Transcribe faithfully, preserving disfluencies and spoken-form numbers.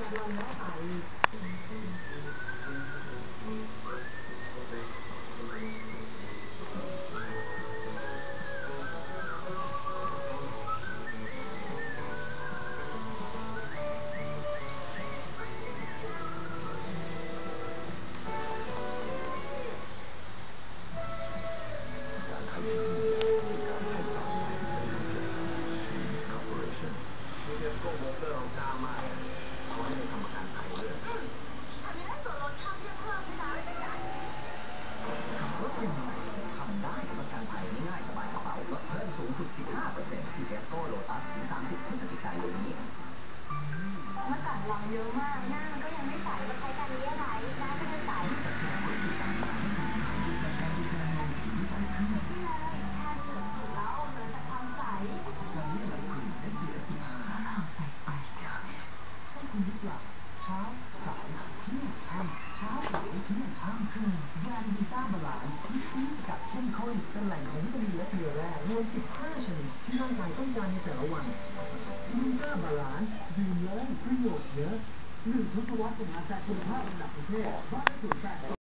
เมื่อก่อนลองเยอะมากหน้ามันก็ยังไม่ใสก็ใช้การนี้อะไรหน้าก็จะใสนี่เลยแค่เสริมผิวแล้วเหลือแต่ความใสวันนี้เราคุย เอส พี เอฟ สิบห้า ใส่ไปใช่คุณหรือเปล่าเช้าสายเที่ยงค่ำเช้าสายเที่ยงค่ำคือแบรนด์วีต้าบาลานซ์ที่ที่กับเข้มข้นเป็นแหล่งของวิตามินและเกลือแร่รวมสิบห้าชนิดที่ร่างกายต้องการในแต่ละวันวีต้าบาลานซ์ดื่มเลยประโยชน์เยอะหนึ่งทศวรรษมหาแสนคุณภาพระดับประเทศบ้านสูตรแปด